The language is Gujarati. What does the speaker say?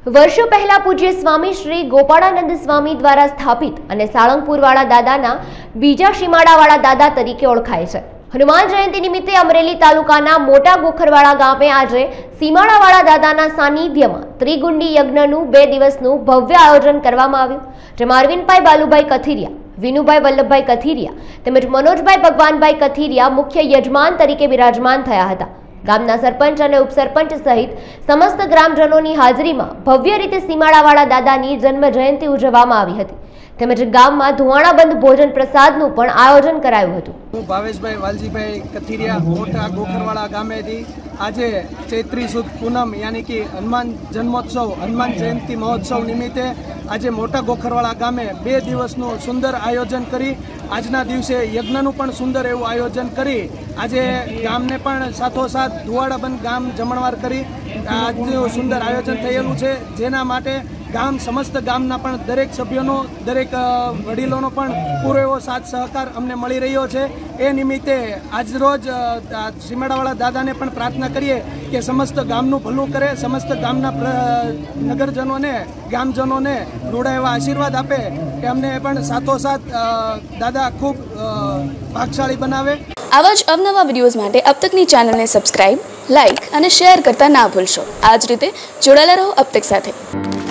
વર્ષો પહેલા પૂજ્ય સ્વામી શ્રી ગોપાળાનંદ સ્વામી દ્વારા સ્થાપિત અને સાળંગપુરવાળા દાદાના બીજા સીમાડાવાળા દાદા તરીકે ઓળખાય છે। હનુમાન જયંતિ નિમિત્તે અમરેલી તાલુકાના મોટા ગોખરવાળા ગામે આજે સીમાડાવાળા દાદાના સાનિધ્યમાં ત્રિગુંડી યજ્ઞનું 2 દિવસનું ભવ્ય આયોજન કરવામાં આવ્યું, જેમાં અરવિંદભાઈ બાલુભાઈ કથિરિયા, વિનુભાઈ વલ્લભભાઈ કથિરિયા તેમજ મનોજભાઈ ભગવાનભાઈ કથિરિયા મુખ્ય યજમાન તરીકે બિરાજમાન થયા હતા। ગામના સરપંચ અને ઉપસરપંચ સહિત સમસ્ત ગ્રામજનોની હાજરીમાં ભવ્ય રીતે સીમાડાવાળા દાદાની જન્મ જયંતિ ઉજવવામાં આવી હતી, તેમજ ગામમાં ધુવાણાબંધ ભોજન પ્રસાદનું પણ આયોજન કરાયું હતું। હું ભાવેશભાઈ વાલજીભાઈ કથિરિયા મોટા ગોખરવાળા ગામેથી આજે ચૈત્રી સુદ પૂનમ યાની કે હનુમાન જન્મોત્સવ હનુમાન જયંતિ મહોત્સવ નિમિત્તે આજે મોટા ગોખરવાળા ગામે 2 દિવસનું સુંદર આયોજન કરી આજના દિવસે યજ્ઞનું પણ સુંદર એવું આયોજન કરી આજે ગામને પણ સાથોસાથ ધુવાડાબંધ ગામ જમણવાર કરી આજનું સુંદર આયોજન થયેલું છે, જેના માટે ગામ સમસ્ત ગામના પણ દરેક સભ્યોનો દરેક વડીલોનો પણ પૂરો એવો સાથ સહકાર અમને મળી રહ્યો છે। એ નિમિત્તે આજરોજ સીમાડાવાળા દાદાને પણ પ્રાર્થના કરીએ કે સમસ્ત ગામનું ભલું કરે, સમસ્ત ગામના નગરજનોને ગામજનોને રૂડા એવા આશીર્વાદ આપે કે અમને પણ સાથોસાથ દાદા ખૂબ ભાગશાળી બનાવે। આવા જ અવનવા વિડીયોઝ માટે અબ તકની ચેનલને સબસ્ક્રાઇબ, લાઇક અને શેર કરતા ના ભૂલશો। આ જ રીતે જોડાયેલા રહો અબ તક સાથે।